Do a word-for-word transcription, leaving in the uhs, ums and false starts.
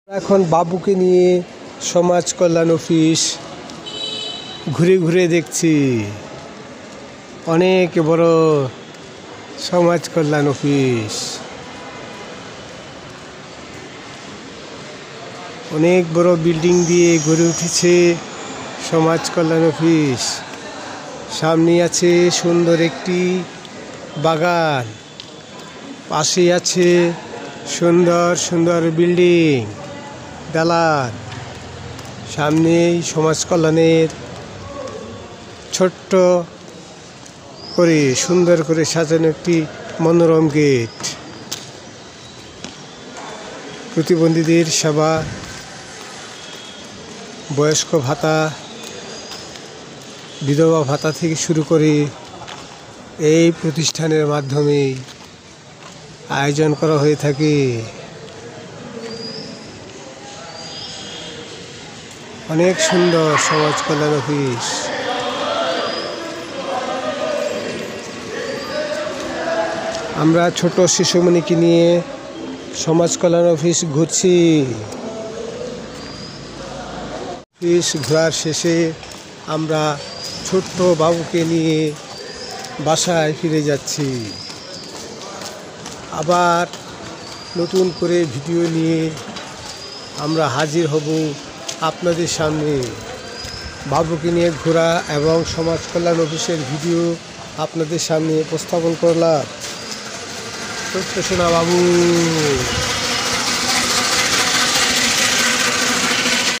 এখন বাবুকে নিয়ে সমাজ কল্যাণ অফিস ঘুরে ঘুরে দেখছি। অনেক বড় সমাজ কল্যাণ অফিস, অনেক বড় বিল্ডিং দিয়ে গড়ে উঠেছে সমাজ কল্যাণ অফিস। সামনে আছে সুন্দর একটি বাগান, পাশে আছে সুন্দর সুন্দর বিল্ডিং, দালান। সামনেই সমাজ কল্যাণের ছোট্ট করে সুন্দর করে সাজানো একটি মনোরম গেট। প্রতিবন্ধীদের সেবা, বয়স্ক ভাতা, বিধবা ভাতা থেকে শুরু করে এই প্রতিষ্ঠানের মাধ্যমে আয়োজন করা হয়ে থাকে। অনেক সুন্দর সমাজ কল্যাণ অফিস। আমরা ছোট শিশুমণিকে নিয়ে সমাজ কল্যাণ অফিস ঘুরছি। অফিস ঘোরার শেষে আমরা ছোট্ট বাবুকে নিয়ে বাসায় ফিরে যাচ্ছি। আবার নতুন করে ভিডিও নিয়ে আমরা হাজির হব আপনাদের সামনে। বাবুকে নিয়ে ঘোরা এবং সমাজ কল্যাণ অফিসের ভিডিও আপনাদের সামনে উপস্থাপন করলাম। ছোট্ট সোনা বাবু।